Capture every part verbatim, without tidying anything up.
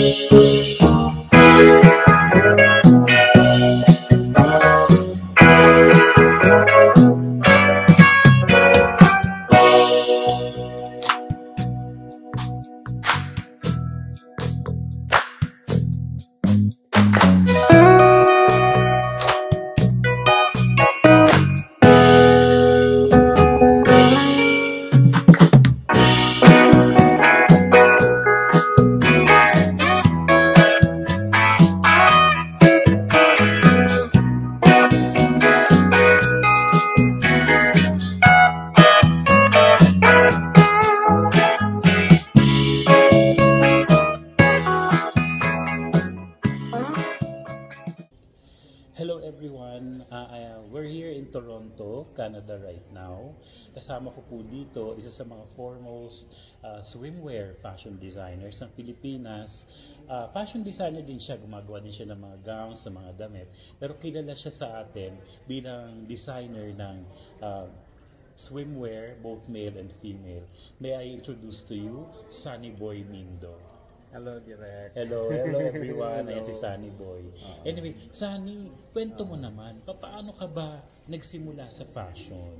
Hello everyone, uh, uh, we're here in Toronto, Canada right now. Kasama ko po dito, isa sa mga foremost uh, swimwear fashion designers ng Pilipinas. Uh, fashion designer din siya, gumagawa din siya ng mga gowns, ng mga damit. Pero kilala siya sa atin bilang designer ng uh, swimwear, both male and female. May I introduce to you, Sunny Boy Mindo. Hello, Direk. Hello, hello everyone. Hello. Ayan si Sunny Boy. Uh-huh. Anyway, Sunny, kwento mo naman, paano ka ba nagsimula sa fashion?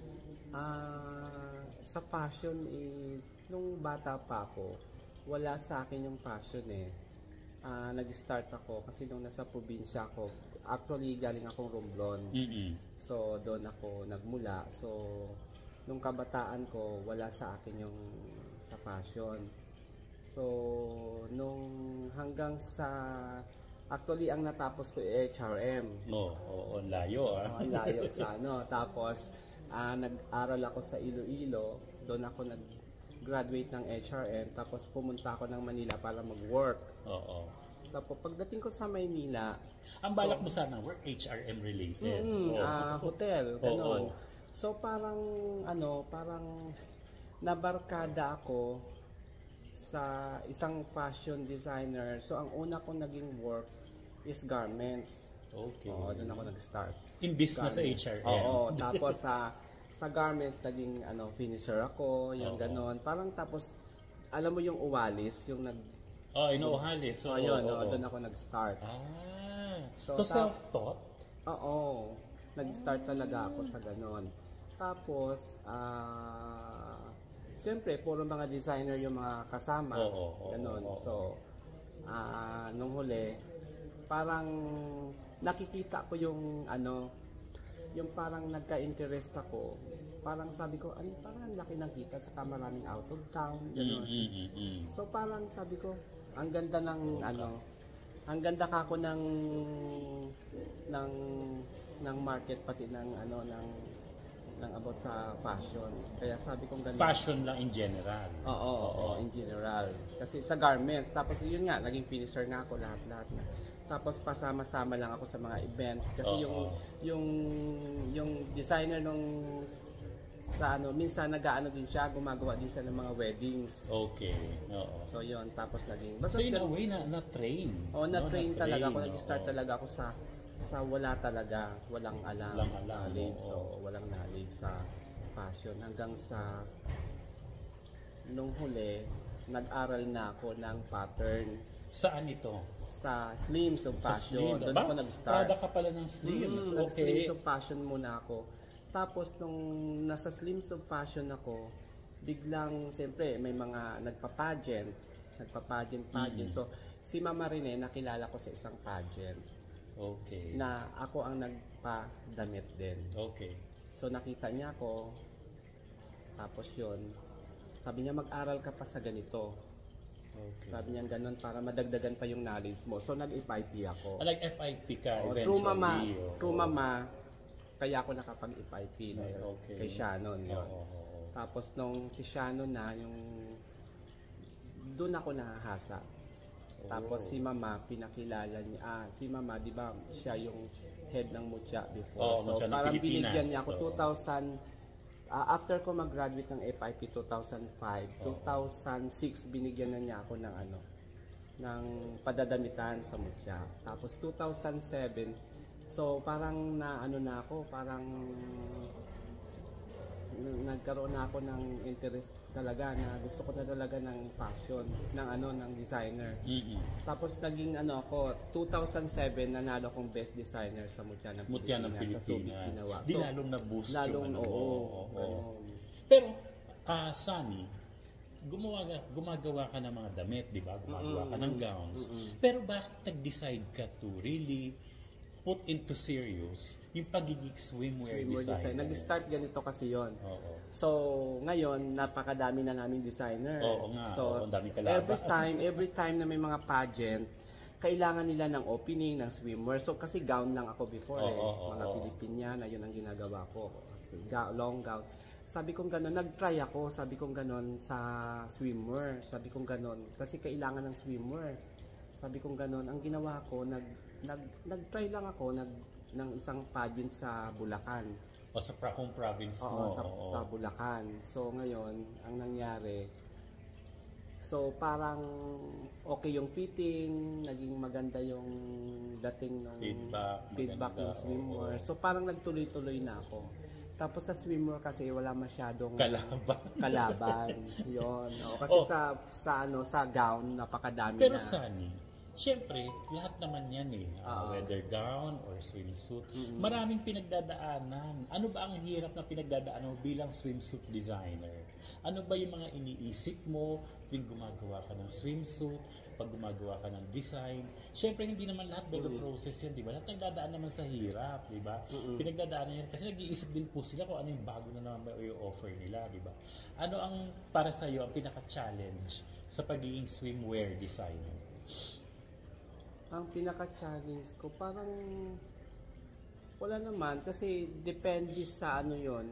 Uh, sa fashion is, nung bata pa ako, wala sa akin yung fashion eh. Uh, nag-start ako kasi nung nasa probinsya ako, actually galing akong Romblon. Mm-hmm. So, doon ako nagmula. So, nung kabataan ko, wala sa akin yung sa fashion. So, nung hanggang sa, actually ang natapos ko ay H R M. Oo, oh, oh, layo ah. Oh, layo sa ano. Tapos, uh, nag-aral ako sa Iloilo. Doon ako nag-graduate ng H R M. Tapos pumunta ako ng Manila para mag-work. Oo. So, pagdating ko sa Maynila, ang balak so, mo sana work H R M related. Mm, oh. uh, hotel, gano'n. Oh, oh. So, parang, ano, parang nabarkada ako sa isang fashion designer. So, ang una kong naging work is garments. Okay. Oo, doon ako nag-start. Imbis na sa H R M. Oo, tapos sa sa garments, naging ano, finisher ako, yung Oo. ganon. Parang tapos, alam mo yung uwalis, yung nag... Oh, inuuhalis. So, oh, yun, oh, oh, oh. doon ako nag-start. Ah, so, So, ta- self-taught? Oo, nag-start talaga ako sa ganon. Tapos, ah... siyempre, puro mga designer yung mga kasama. Oo, oo, ganon. oo, oo. So, uh, nung huli, parang nakikita ko yung ano, yung parang nagka-interest ako. Parang sabi ko, ano, parang ang laki ng kita sa maraming out of town. Ganon. Mm, mm, mm. So, parang sabi ko, ang ganda ng ano, ang ganda ka ko ng ng ng market pati ng ano ng ng about sa fashion. Kaya sabi kong ganun. Fashion lang in general. Oo, oo, oo, in general. Kasi sa garments, tapos yun nga, naging finisher na ako lahat-lahat na. Tapos pasama-sama lang ako sa mga event kasi Oo. yung yung yung designer nung sa ano, minsan nag-aano din siya, gumagawa din siya ng mga weddings. Okay. Oo. So yun, tapos naging So in a way, na, na-train. Oh, na-train no? talaga ako, Oo. nag-start talaga ako sa sa wala talaga, walang alam, Walang alam, knowledge, oo. so walang knowledge sa fashion hanggang sa nung huli nag-aral na ako ng pattern Saan ito? sa Slims of Sa Fashion. Slim. Doon Ba? ako nag-start. Prada ka pala ng Slims. Mm, Okay. Nag-Slims of Fashion muna ako. Tapos nung nasa Slims of Fashion ako, biglang siyempre may mga nagpa-pageant, nagpa-pageant pageant. Mm-hmm. So si Mama Rene nakilala ko sa isang pageant. Okay. Na ako ang nagpa-damit din. Okay. So nakita niya ako, tapos yun, sabi niya mag-aral ka pa sa ganito. Okay. Sabi niya ganun para madagdagan pa yung knowledge mo. So nag-F I P ako. Like F I P ka Oh, eventually. through mama, oh. through mama, kaya ako nakapag-F I P na yun, Okay. kay Shannon yun. Oo, oo, oo. Tapos nung si Shannon na, yung doon ako nahahasa. Tapos Oh. si Mama, pinakilala niya, ah, si Mama, di ba, siya yung head ng Mutya before. Oh, so, Mutya ng parang Pilipinas. binigyan niya ako So, two thousand, ah, after ko mag-graduate ng F I P two thousand five, Oh. two thousand six, binigyan na niya ako ng ano, ng padadamitan sa Mutya. Tapos two thousand seven, so parang na ano na ako, parang nagkaroon na ako ng interest talaga na gusto ko na talaga ng fashion, ng ano, ng designer. Mm-mm. Tapos naging ano ako, two thousand seven nanalo akong best designer sa Mutya ng Mutya ng Pilipinas, sa Subic Pilipinas. ginawa. Di So, lalong na-boost lalong, yung ano oo, mo. oo. Oo. Pero, ah Sunny, gumawa, gumagawa ka ng mga damit, di ba? Gumagawa ka ng gowns. Pero bakit nag-decide ka to really put into serious yung pagiging swimwear, Swimwear design. designer? Nag-start ganito kasi yon. Oo. So, ngayon, napakadami na naming designer. Oo nga, So, oo, ang dami kalaban. every time, every time na may mga pageant, kailangan nila ng opening, ng swimwear. So, kasi gown lang ako before Oo, eh. oo, mga oo. Pilipiniana, yun ang ginagawa ko. Kasi, ga- long gown. Sabi kong gano'n, nag-try ako, sabi kong gano'n sa swimwear. Sabi kong gano'n, kasi kailangan ng swimwear. Sabi kong gano'n, ang ginawa ko, nag, nag, nag-try lang ako nag, ng isang pageant sa Bulacan. O sa pra- home province Oo, mo. sa, oo. sa Bulacan. So ngayon, ang nangyari, so parang okay yung fitting, naging maganda yung dating ng Feedback, feedback maganda, ng swimwear. oo. So parang nagtuloy-tuloy na ako. Tapos sa swimwear kasi wala masyadong Kalaban. kalaban. Yun. Oo, kasi Oh. sa sa ano sa gown napakadami Pero na. Sunny, siyempre, lahat naman yan eh. Uh, Oo. whether gown or swimsuit. Maraming pinagdadaanan. Ano ba ang hirap na pinagdadaanan mo bilang swimsuit designer? Ano ba yung mga iniisip mo tuwing gumagawa ka ng swimsuit, pag gumagawa ka ng design? Siyempre, hindi naman lahat by the process yan, di ba? Lahat nagdadaan naman sa hirap, di ba? Pinagdadaanan yan. Kasi nag-iisip din po sila kung ano yung bago na naman ba yung offer nila, di ba? Ano ang, para sa'yo, ang pinaka-challenge sa pagiging swimwear designer? Ang pinaka-challenge ko parang wala naman kasi depende sa ano yon.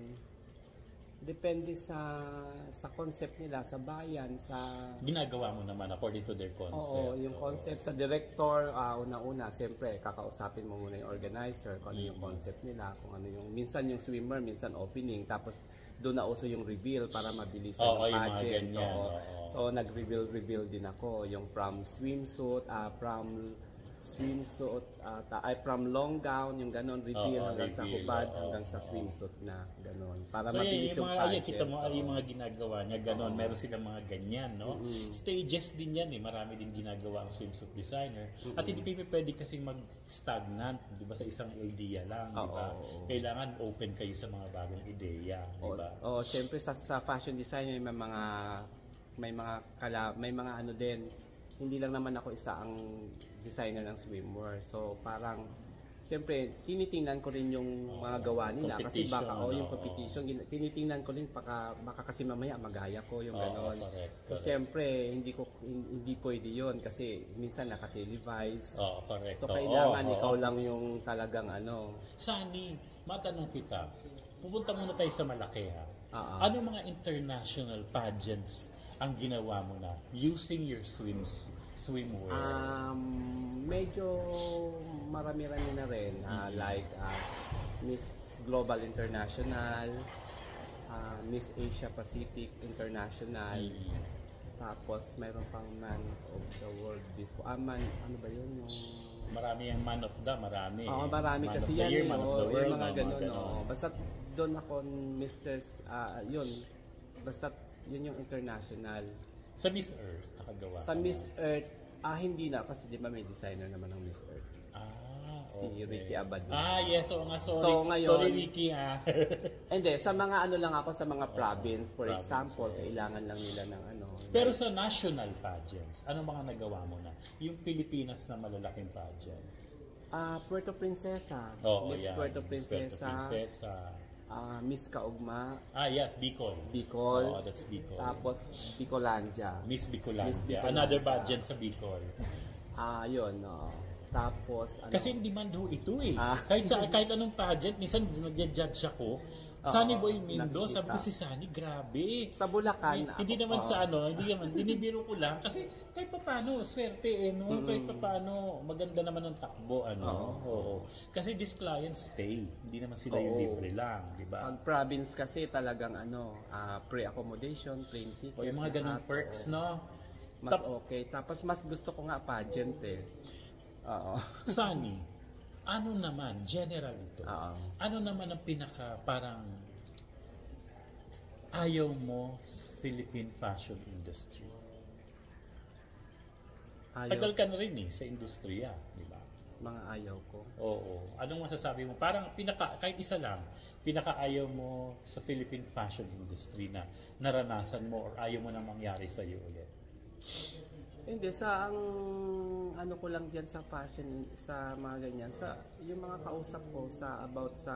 Depende sa sa concept nila, sa bayan, sa Ginagawa mo naman according to their concept. Oo, yung concept sa director, ah, una-una, siyempre, kakausapin mo muna yung organizer, kung ano yung concept nila, kung ano yung, minsan yung swimmer, minsan opening, tapos doon na uso yung reveal para mabilis Oo, yung yung mga pageant. ganyan, Oo. oo. So, nag-reveal-reveal din ako, yung from swimsuit, ah, from swimsuit, ah, ta- ay from long gown, yung ganon, reveal Oo, hanggang sa reveal, hubad, oo, hanggang sa oo. swimsuit na ganon. Para So yan, mabilis yung yung mga, pageant. ayan, kita mo, Oo. yung mga ginagawa niya, ganon, meron silang mga ganyan, no? Stages din yan eh, marami din ginagawa ang swimsuit designer. At hindi kayo pwede kasing mag-stagnant, di ba, sa isang idea lang, di ba? Oo, oo. Kailangan open kayo sa mga bagong ideya, di Oo, ba? oh, syempre sa, sa fashion design may mga may mga kala, may mga ano din. Hindi lang naman ako isa ang designer ng swimwear. So parang siyempre tinitingnan ko rin yung mga gawa nila kasi competition, baka oh, yung oo. competition gin- tinitingnan ko rin baka baka kasi mamaya magaya ko yung Oo, ganon. correct, So correct. siyempre hindi ko hindi pwede yun kasi minsan naka-televise. Oo, correct. So Oo, kailangan oo. ikaw lang yung talagang ano. Sunny, matanong kita, pupunta muna tayo sa malaki ha. Ah, ah. Ano mga international pageants ang ginawa mo na using your swims swimwear? Um, medyo marami-rami na rin. Ah, like ah, Miss Global International, ah, Miss Asia Pacific International, Mm. tapos mayroon pang Man of the World before. Ah, man, ano ba yun? Yung... Marami yung man of the, marami. Oo, marami Man kasi of the yan year, eh. man of Oo, the yung world, mga mga ganun. ganon. Oo. Basta doon ako, Mister ah, yun. Basta yun yung international. Sa Miss Earth, nakagawa Sa ka Miss na. Earth, ah, hindi na. Kasi di ba may designer naman ng Miss Earth. Ah, Si okay. Ricky Abad. Ah, yes. Oo nga, sorry. So, ngayon- sorry, Ricky, ah. Hindi, sa mga ano lang ako, sa mga province, for province, example, yes. kailangan lang nila ng ano. Pero sa national pageants, ano mga nagawa mo na? Yung Pilipinas na malalaking pageants. Ah, Puerto Princesa, Oo, Miss yan. Puerto Miss Puerto Princesa, Princesa. ah, Miss Kaugma, Ah, yes, Bicol. Bicol, Oo, that's Bicol. tapos Bicolandia. Miss Bicolandia. Miss Bicolandia. Another pageant sa Bicol. Ah, yun, no. Tapos, ano, Kasi in demand ho ito eh. Ah. Kahit sa kahit anong pageant, minsan nagja-judge ako. Sunny Boy Mindo, nakikita. sabi ko si Sunny, grabe. sa Bulacan, Hindi ako- naman oo. sa ano, hindi naman, binibiro ko lang kasi kahit papaano, swerte eh, no? Kahit papaano, maganda naman ang takbo, ano? Oo. Kasi these clients pay, hindi naman sila yung Oo. libre lang, di ba? Ang province kasi talagang ano, ah, pre-accommodation, plane ticket. O yung mga ganung lahat, perks, oo. no? Mas Tap- okay. Tapos mas gusto ko nga pageant eh. Oo. Sunny, ano naman, general ito, Oo. ano naman ang pinaka parang ayaw mo sa Philippine fashion industry? Ayaw, Tagal ka na rin eh sa industriya, di ba? mga ayaw ko. Oo. Anong masasabi mo? Parang pinaka, kahit isa lang, pinaka-ayaw mo sa Philippine fashion industry na naranasan mo or ayaw mo nang mangyari sa iyo ulit? Hindi, sa ang ano ko lang dyan sa fashion, sa mga ganyan, sa yung mga kausap ko sa about sa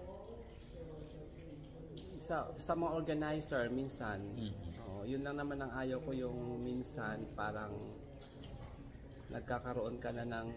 sa, sa mga organizer minsan, Mm-hmm. oh, yun lang naman ang ayaw ko, yung minsan parang nagkakaroon ka na ng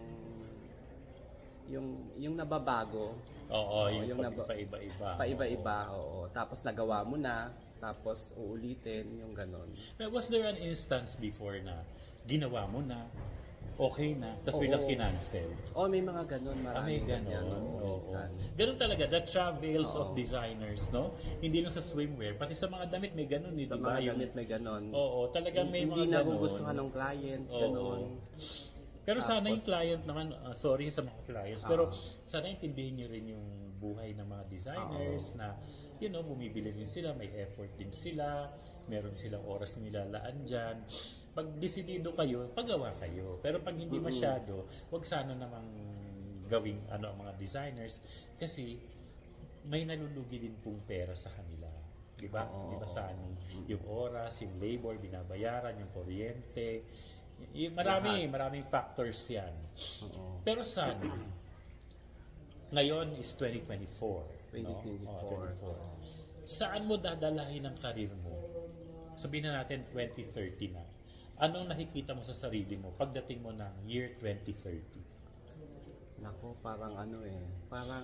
yung yung nababago. Oo, Oo, yung, yung yung naba- paiba-iba. Paiba-iba, oo. Tapos nagawa mo na, tapos uulitin, yung ganon. But was there an instance before na ginawa mo na, okay na, tapos Oo. biglang kinancel? Oh, may mga ganon, Ah, marami may ganyan. ganon. oo, Oo. minsan. Ganun talaga, the travels of Oo. designers, no? Hindi lang sa swimwear, pati sa mga damit may ganun, eh, Sa di ba? mga Yung- gamit may ganon. Oo, talagang may Hindi mga ganon. nagugustuhan ng client, Oo. ganon. Pero sana yung Tapos- client naman, ah, sorry sa mga clients, pero sana intindihin nyo rin yung buhay ng mga designers na, you know, bumibili rin sila, may effort din sila, meron silang oras na nilalaan dyan. Pag desidido kayo, paggawa kayo. Pero pag hindi masyado, wag sana namang gawing ano ang mga designers kasi may nalulugi din pong pera sa kanila. Di ba? Di ba, Sani? Yung oras, yung labor, binabayaran, yung kuryente. Y- marami, maraming factors yan. Oo. Pero Sani, ngayon is twenty twenty-four. twenty twenty-four. No? Oh, twenty-four. Saan mo dadalahin ang karir mo? Sabihin na natin twenty thirty na. Anong nakikita mo sa sarili mo pagdating mo ng year twenty thirty? Nako, parang ano eh, parang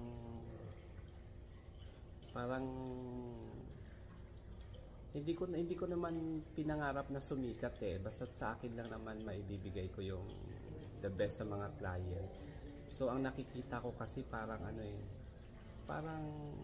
parang hindi ko hindi ko naman pinangarap na sumikat eh. Basta sa akin lang naman maibibigay ko yung the best sa mga client. So ang nakikita ko kasi parang ano eh, parang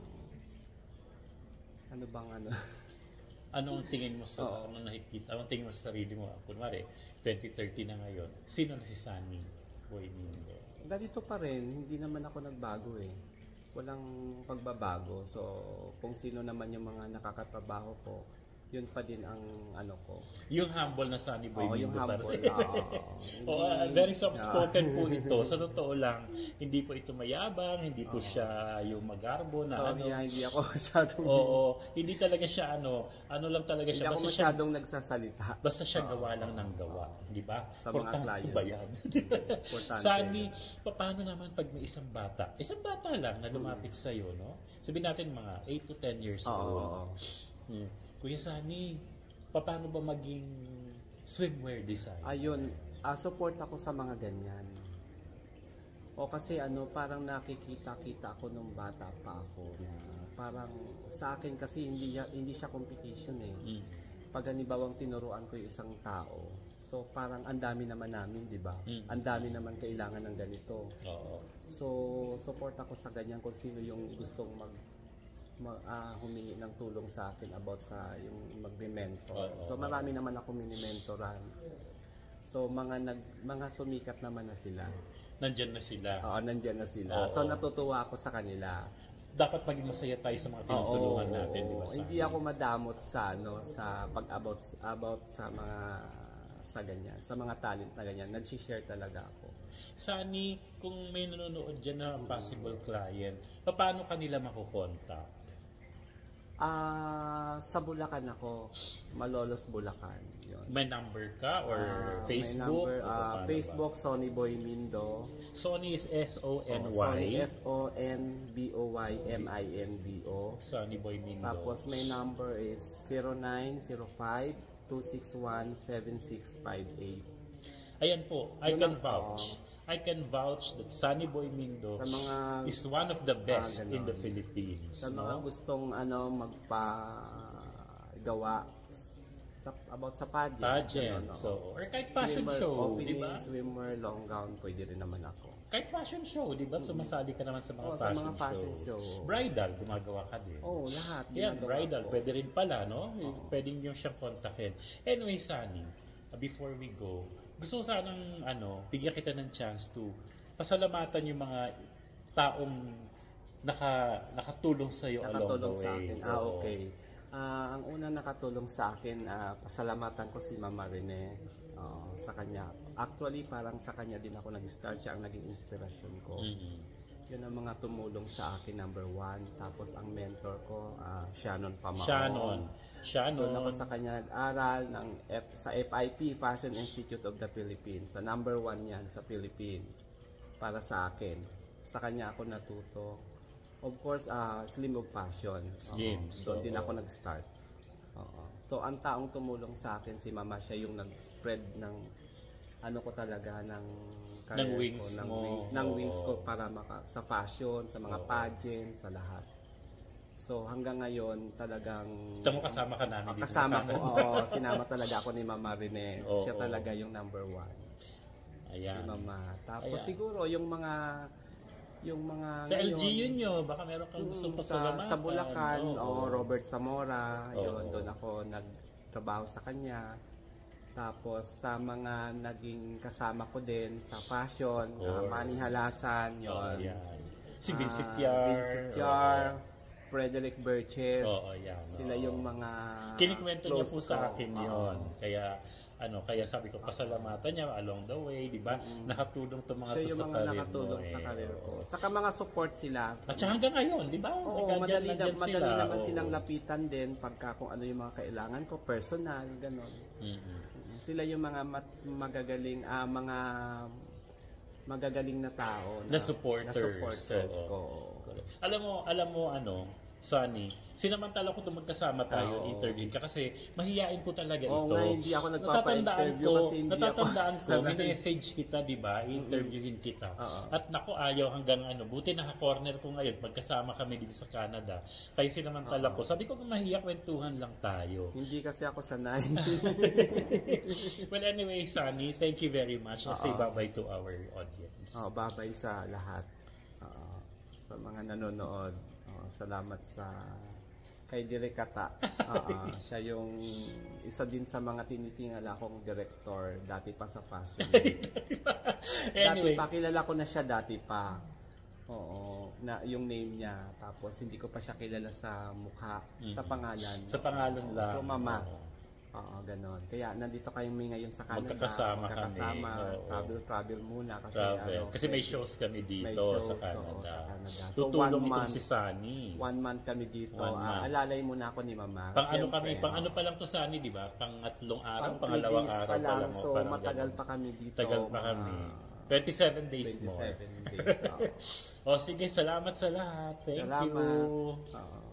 ano bang ano? Anong tingin mo sa Oo. anong nakikita? Anong tingin mo sa sarili mo? Kunwari, twenty thirty na ngayon. Sino na si Sunny Boy Mindo? Ganito pa rin, hindi naman ako nagbago eh. Walang pagbabago. So, kung sino naman yung mga nakakatrabaho ko, yun pa din ang ano ko. Yung humble na Sunny Boy Oo, yung Mindo pa humble. rin. Oo. Oh, uh, very soft-spoken po ito. Sa totoo lang, hindi po ito mayabang, hindi po siya yung magarbo na Sorry, ano. ah, hindi ako masyadong... Oo, hindi talaga siya ano, ano lang talaga hindi siya. ako Basta siya, masyadong nagsasalita. basta siya gawa lang ng gawa. Di ba? Sa mga Importante client. ba yan? Importante. Sunny, pa- paano naman pag may isang bata? Isang bata lang na lumapit sa'yo, no? Sabihin natin mga eight to ten years Oo, old. oo. Yeah. Kuya Sunny, paano ba maging swimwear design? Ayun, ah, support ako sa mga ganyan. O kasi ano, parang nakikita-kita ako nung bata pa ako na parang sa akin kasi hindi, ya- hindi siya competition eh. Mm. Pag hanibawang tinuruan ko yung isang tao, so parang ang dami naman namin, di ba? Mm. Ang dami naman kailangan ng ganito. Oo. So, support ako sa ganyan kung sino yung gustong mag, mag ah, humingi ng tulong sa akin about sa yung magme-mentor. Oo, So, oo. marami naman ako mini-mentoran. So, mga nag mga sumikat naman na sila. Nandyan na sila. Oo, nandiyan na sila. Oo. So, natutuwa ako sa kanila. Dapat maging masaya tayo sa mga tinutulungan Oo, natin, di ba? Sunny? Hindi ako madamot sa ano sa pag about about sa mga sa ganyan, sa mga talent na ganyan. Nag-share talaga ako. Sunny, kung may nanonood dyan na possible client, paano kanila makukontak? Ah, sa Bulacan ako, Malolos Bulacan. Yun. May number ka or Ah, Facebook? May number, O ah, paano ba? Facebook, Sonny Boy Mindo. Sony is S O N Oh, Sonny, Y. S O N B O Y M I N D O. Sunny Boy Mindo. Tapos may number is zero nine zero five two six one seven six five eight. Ayan po, I Yun can ang- vouch. I can vouch that Sunny Boy Mindo Sa mga is one of the best Ah, in the ganon. Philippines. Sa mga no? gustong ano magpa-gawa sa, about sa pageant. Pageant. ano, So, or kahit fashion swimmer, show, opening, di ba? swimmer, long gown, pwede rin naman ako. Kahit fashion show, di ba? Sumasali ka naman sa mga Oo, sa fashion, mga fashion shows. show. Bridal, gumagawa ka din. Oo, oh, lahat. Yeah, ginagawa bridal. ko. Pwede rin pala, no? Pwede nyo siyang kontakin. Anyway, Sunny, uh, before we go, gusto ko sanang, ano, bigyan kita ng chance to pasalamatan yung mga taong naka, nakatulong sa'yo along the Nakatulong way. sa akin. Ah, Oo. okay. Ah, ang unang nakatulong sa akin, ah, pasalamatan ko si Mama Rene. Oo, sa kanya. Actually, parang sa kanya din ako nag-start. Siya ang naging inspirasyon ko. Mhm. Yun ang mga tumulong sa akin, number one. Tapos ang mentor ko, ah, Shannon Pamaon. Shannon. Doon Shannon. ako sa kanya nag-aral ng F, sa F I P, Fashion Institute of the Philippines. Sa number one yan sa Philippines. Para sa akin. Sa kanya ako natuto. Of course, ah, Slim of Fashion. Slim, Oo, so, doon din ako oo. nag-start. Oo. So, ang taong tumulong sa akin, si Mama, siya yung nag-spread ng ano ko talaga, ng career Ng wings ko, ng mo. wings, ng Oo. wings ko para maka, sa fashion, sa mga Oo. pageant, sa lahat. So, hanggang ngayon, talagang Ito mo kasama ka namin dito kasama sa ko, Canada. oo, sinama talaga ako ni Mama Rene. Oo. Siya talaga yung number one. Ayan. Si Mama. Tapos Ayan. siguro yung mga yung mga Sa L G ngayon, yun nyo, baka meron kang gusto yung pasalamatan. sa, sa Bulacan, Oo. o Robert Zamora, Oo. yun, doon ako nagtrabaho sa kanya. Tapos sa mga naging kasama ko din sa fashion, Of uh, course. Manny Halasan, yun. Oo, yan. Si Ah, Vincent Yar. Vincent Yar, Frederick Burches. Oo, yan. Sila Oo. yung mga Kinikwento niya po close sa ko. akin Oo. yon. Kaya ano, kaya sabi ko pasalamatan niya along the way, di ba? Nakatulong to mga Siya to yung sa mga career nakatulong mo. sa eh. career ko. Saka mga support sila. At saka hanggang ngayon, di ba? Oo, Nagkadyan- madali, na, nandyan madali sila. naman Oo. silang lapitan din pagka kung ano yung mga kailangan ko, personal, gano'n. Mhm. Sila yung mga mat- magagaling, ah, mga magagaling na tao. Na supporters. Na supporters Oo. ko. Correct. Alam mo, alam mo ano, Sunny, sinamantala ko ito magkasama tayo, Oo. interview ka kasi mahihain ko talaga Oo ito. nga, hindi ako Natatandaan nagpapa-interview ko, kasi hindi natatandaan ako ko, sanay. minessage kita, di ba? Interviewin kita. Oo. At naku, ayaw hanggang ano, buti naka-corner ko ngayon, magkasama kami dito sa Canada. Kaya sinamantala ko, sabi ko kung mahiya, kwentuhan lang tayo. Hindi kasi ako sanay. Well, anyway, Sunny, thank you very much. I'll say Oo. bye-bye to our audience. Oh, babay sa lahat. Oo, sa mga nanonood. Oo, salamat sa kay Direkata. Oo, siya yung isa din sa mga tinitingala kong director dati pa sa fashion. Anyway, Dati pa, kilala ko na siya dati pa. Oo, na yung name niya. Tapos hindi ko pa siya kilala sa mukha, sa pangalan. sa pangalan lang. So, Mama. Oo. Oo, ganon. Kaya nandito kayong ngayon sa Canada. Magkakasama kami. magkakasama, Oo. Travel, travel muna. Kasi, Travel. ano, Kasi may shows kami dito May shows, sa oo, Canada. sa Canada. So, Tutulong one itong month. si Sunny. One month kami dito. One month. Ah, alalay muna ako ni Mama. Pang ano Siyempre, kami, pang oo. ano pa lang to Sunny, di ba? Pangatlong araw, Pang pangalawang three days araw pa pa lang. lang. oh, So, parang matagal ganun. pa kami dito. Tagal pa mga kami. twenty-seven days more. twenty-seven days. oo. O sige, salamat sa lahat. Thank Salamat. you. Oo.